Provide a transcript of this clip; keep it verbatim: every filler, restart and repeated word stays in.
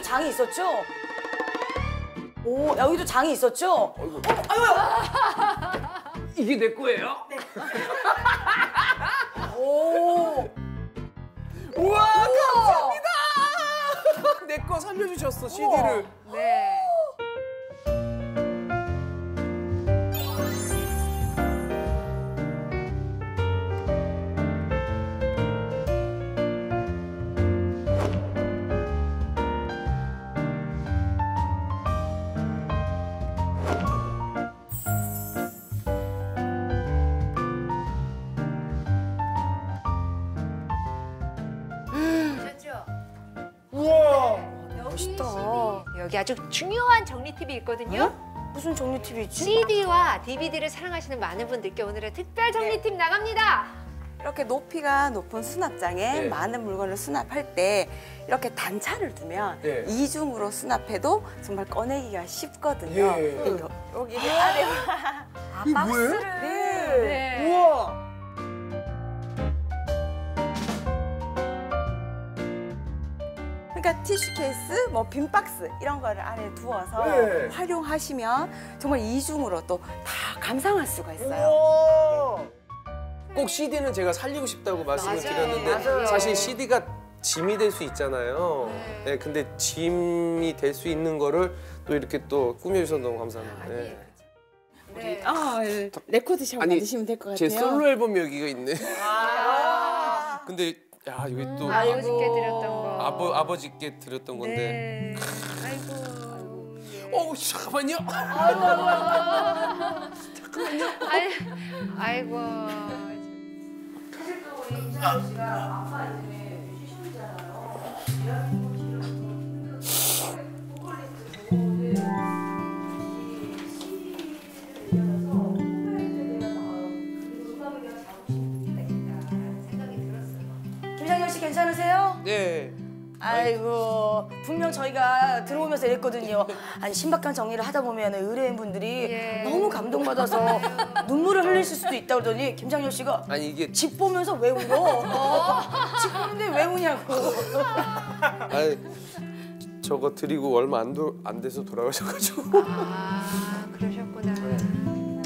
장이 있었죠? 오, 여기도 장이 있었죠? 어이구. 어, 아유, 이게 내 거예요? 네. 오. 우와, 감사합니다. 내 거 살려주셨어, 씨디를. 네. 우와. 멋있다. 여기 아주 중요한 정리 팁이 있거든요. 무슨 정리 팁이 있지? 씨디와 디비디를 사랑하시는 많은 분들께 오늘의 특별 정리 팁 나갑니다. 이렇게 높이가 높은 수납장에 네. 많은 물건을 수납할 때 이렇게 단차를 두면 네. 이중으로 수납해도 정말 꺼내기가 쉽거든요. 예. 네, 여- 여기 아래 아, 이게 뭐예요? 박스를. 네. 네. 우와. 그러니까 티슈 케이스, 뭐 빈 박스 이런 거를 안에 두어서 네. 활용하시면 정말 이중으로 또 다 감상할 수가 있어요. 우와. 꼭 씨디는 제가 살리고 싶다고 말씀을 맞아요. 드렸는데 맞아요. 사실 씨디가 짐이 될 수 있잖아요. 네. 네, 근데 짐이 될 수 있는 거를 또 이렇게 또 꾸며주셔서 너무 감사합니다. 네. 네. 아, 예. 레코드샵 아니, 만드시면 될 것 같아요. 제 솔로 앨범 여기가 있네. 근데 야 여기 또 아, 아버지께 드렸던 거. 아버 아버지께 드렸던 건데. 네. 아이고. 어 잠깐만요. 아이, 아이고. 김상현 씨 괜찮으세요? 네. 아이고, 분명 저희가 들어오면서 이랬거든요. 아니, 신박한 정리를 하다 보면 의뢰인분들이 예. 너무 감동받아서 눈물을 흘리실 수도 있다고 그러더니 김장렬 씨가 아니 이게 집 보면서 왜 울어? 집 보는데 왜 우냐고. 아니 저거 드리고 얼마 안, 도, 안 돼서 돌아가셔가지고. 아, 그러셨구나.